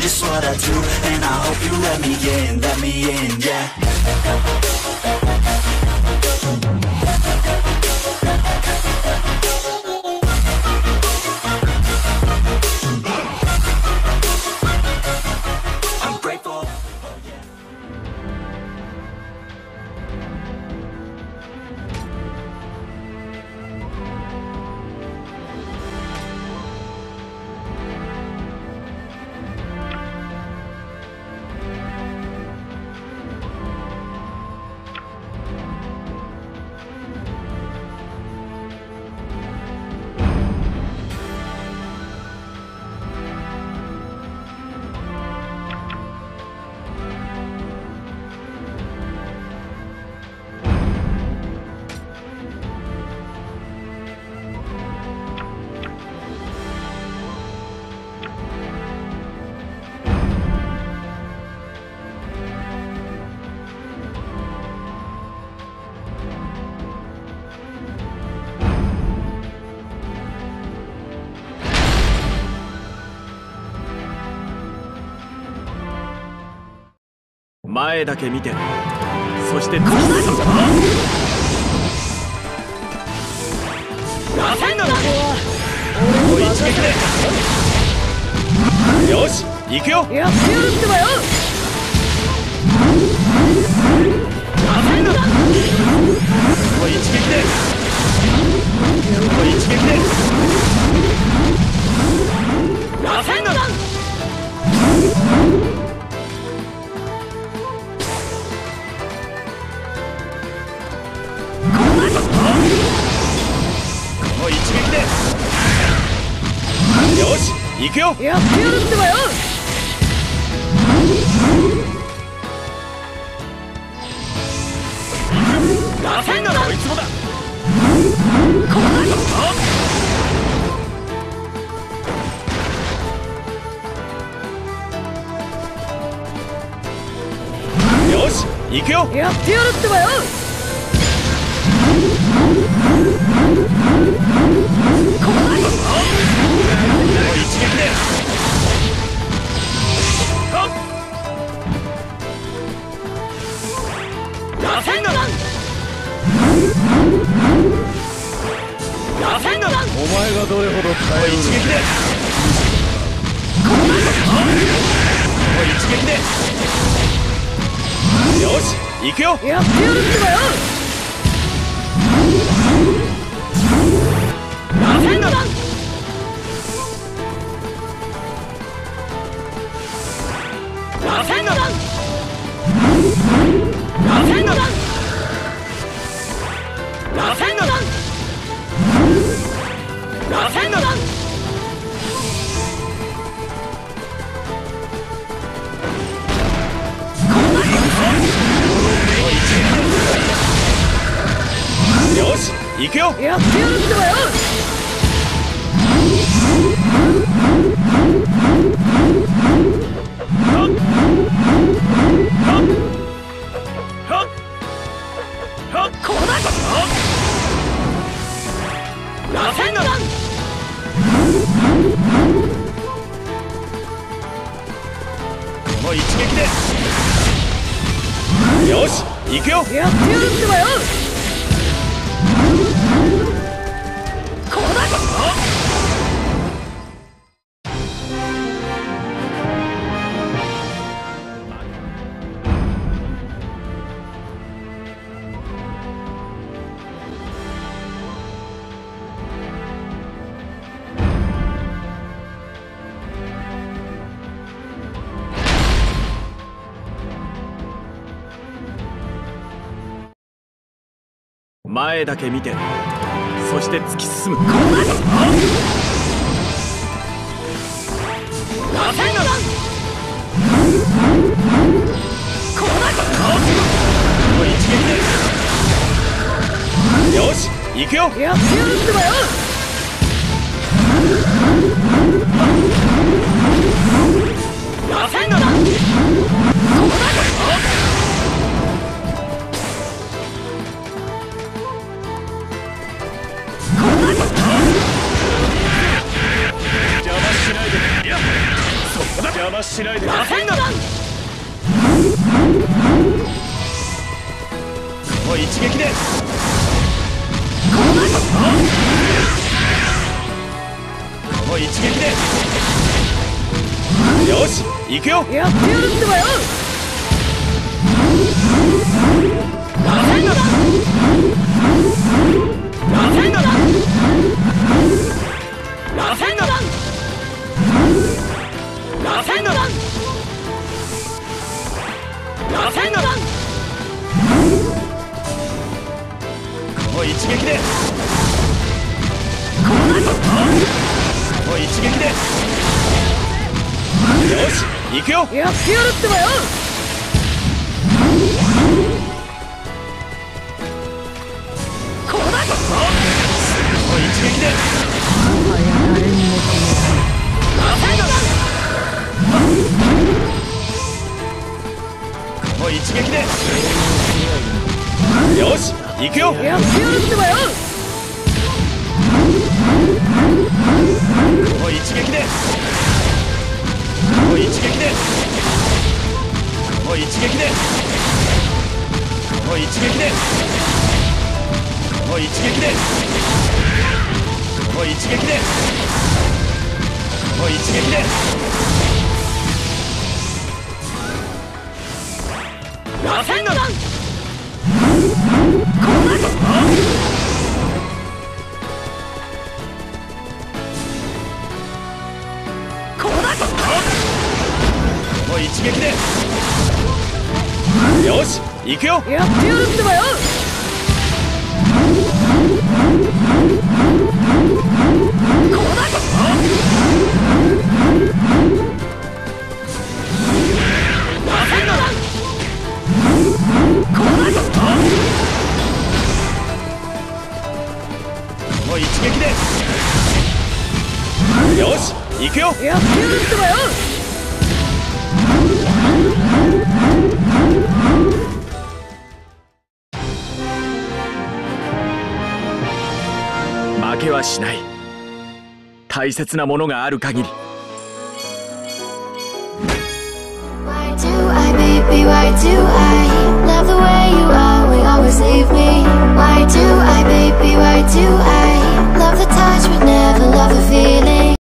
just what I do, and I hope you let me in, yeah. I'm grateful. 前だけ見て、そして突き進む。出せんな、ここは俺の一撃で。よし、行くよ。やってやるってばよ。出せんな、この一撃で。この一撃で。出せんな。一撃で。よし、行くよ。やってやるってばよ。出せんな、こいつもだ。よし、行くよ。やってやるってばよ。一撃で。出せんな。出せんな。お前がどれほど耐える。一撃で。一撃で。よし、行くよ。やってやるってばよ。出せんな。出せんな。出せんな。出せんな。出せんな。よし、行くよ。やってやるってばよ。こうだ。出せんな。この一撃で。よし、行くよ。やってやるってばよ。こうだ。前だけ見て、そして突き進む。出せんな。こうだ。この一撃で。よし、行くよ。やってやるってばよ。出せんな。こうだ。邪魔ししないで。焦んな。この一撃で。この一撃で。よし行くよ。 やってやるってばよ。 焦んな。焦んな。焦んな。焦んな。焦んな。この一撃で。この一撃で。よし行くよ。 やってやるってばよ。こうだ。 この一撃で。 誰にも焦んな。この一撃で。よし行くよ。 やってやるってばよ。 この一撃で。この一撃で。この一撃で。この一撃で。この一撃で。この一撃で。この一撃で。焦んな。この一撃で。よし行くよ。 やってやるってばよ。こうだ。 焦んな。 こうだ。 この一撃で。よし行くよ。 やってやるってばよ。 負けはしない。大切なものがある限り。 Why do I, baby, why do I love the way you are, we always leave me? Why do I, baby, why do I love the touch but never love the feeling?